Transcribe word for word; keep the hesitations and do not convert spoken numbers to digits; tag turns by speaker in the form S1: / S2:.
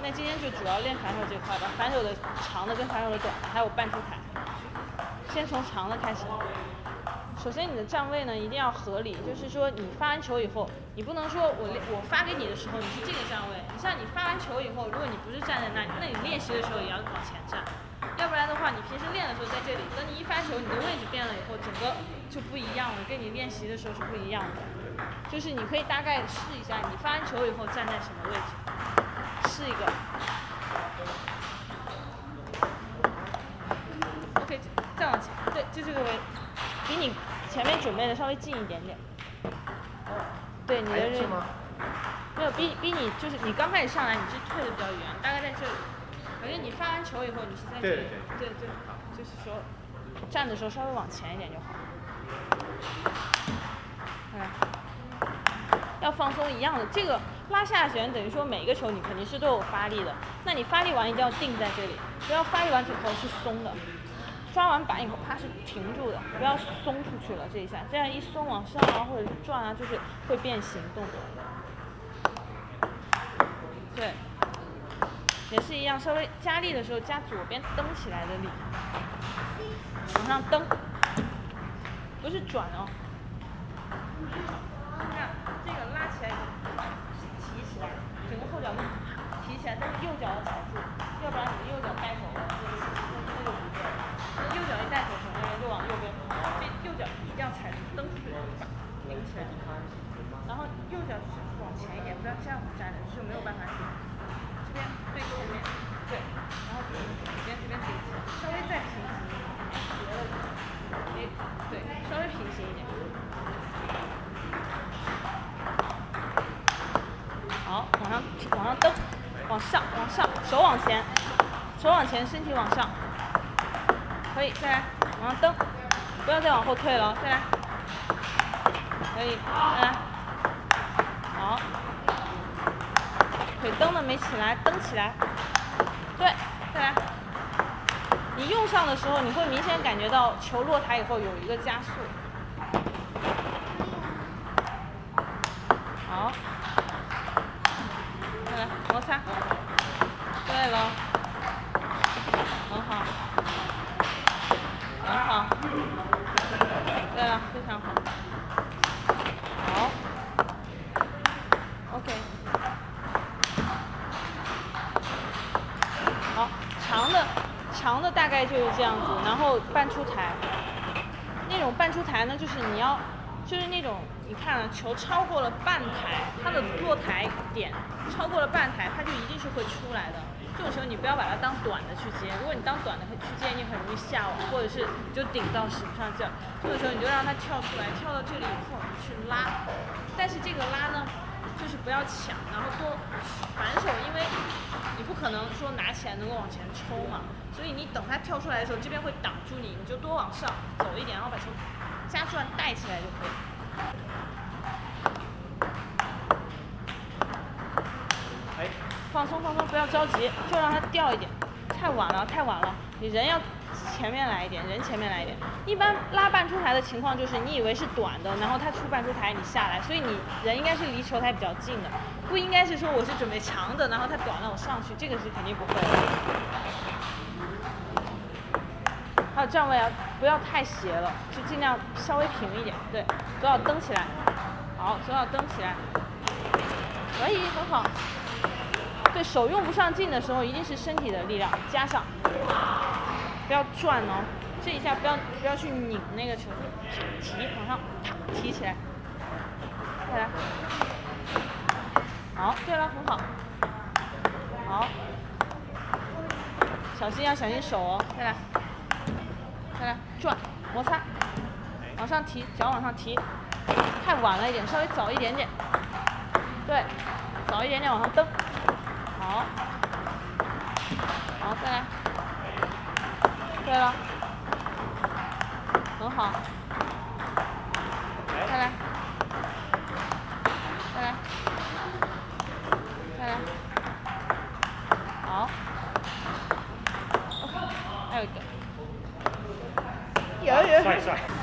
S1: 那今天就主要练反手这块吧，反手的长的跟反手的短的，还有半出台。先从长的开始。首先你的站位呢一定要合理，就是说你发完球以后，你不能说我我发给你的时候你是这个站位，你像你发完球以后，如果你不是站在那，那你练习的时候也要往前站，要不然的话你平时练的时候在这里，等你一发球，你的位置变了以后，整个就不一样了，跟你练习的时候是不一样的。就是你可以大概试一下，你发完球以后站在什么位置，试一个。OK， 再往前，对，就这个位置，比你前面准备的稍微近一点点。对，你的人没有比比你就是你刚开始上来你是退的比较远，大概在这里。而且你发完球以后你是在这里，对对对，好，就是说站的时候稍微往前一点就好。看。要放松一样的，这个拉下旋等于说每一个球你肯定是都有发力的，那你发力完一定要定在这里，不要发力完之后是松的，抓完板以后它是停住的，不要松出去了这一下，这样一松往上啊或者转啊，就是会变形动作。对，也是一样，稍微加力的时候加左边蹬起来的力，往上蹬，不是转哦。看这个拉起来是提起来，整个后脚跟提起来，但是右脚要踩住，要不然你的右脚带手了，那就那就不对了。右脚一带手，整个人就往右边跑，这右脚一定要踩住，蹬出去，把顶起来。然后右脚是往前一点，不要这样子站着，是没有办法顶。这边对前面，对，然后这边这边顶起来，稍微再平行一点，哎，对，稍微平行一点。好，往上往上蹬，往上往上，手往前，手往前，身体往上，可以，再来，往上蹬，不要再往后退了，再来，可以，再来，好，腿蹬的没起来，蹬起来，对，再来，你用上的时候，你会明显感觉到球落台以后有一个加速，好。摩擦，对了，很好，很好，对了，非常好，好 ，OK， 好，长的长的大概就是这样子，然后半出台，那种半出台呢，就是你要，就是那种。你看啊，球超过了半台，它的落台点超过了半台，它就一定是会出来的。这种时候你不要把它当短的去接，如果你当短的去接，你很容易下网，或者是你就顶到使不上劲儿。这种时候你就让它跳出来，跳到这里以后你去拉，但是这个拉呢，就是不要抢，然后多反手，因为你不可能说拿起来能够往前抽嘛，所以你等它跳出来的时候，这边会挡住你，你就多往上走一点，然后把球加转带起来就可以。放松放松，不要着急，就让它掉一点。太晚了，太晚了，你人要前面来一点，人前面来一点。一般拉半出台的情况就是你以为是短的，然后它出半出台你下来，所以你人应该是离球台比较近的，不应该是说我是准备长的，然后它短了我上去，这个是肯定不会的。还有站位啊，不要太斜了，就尽量稍微平一点。对，左脚蹬起来，好，左脚蹬起来，可以，很好。对手用不上劲的时候，一定是身体的力量加上，不要转哦。这一下不要不要去拧那个球，提往上提起来，再来。好，对了，很好。好，小心要小心手哦，再来，再来转摩擦，往上提，脚往上提，太晚了一点，稍微早一点点。对，早一点点往上蹬。好，好，再来，对了，很好，再来，再来，再来，好，还有一个，有有。